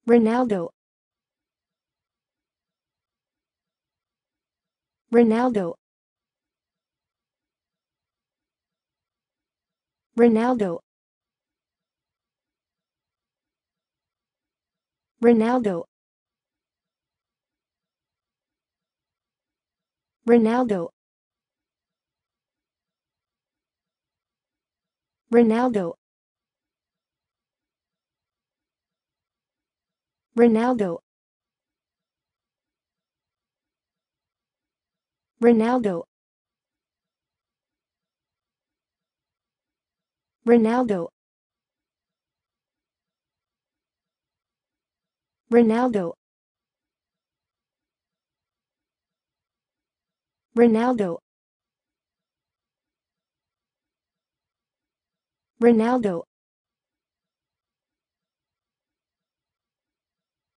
Reinaldo. Reinaldo. Reinaldo. Reinaldo. Reinaldo. Reinaldo. Reinaldo. Reinaldo. Reinaldo. Reinaldo. Reinaldo. Reinaldo.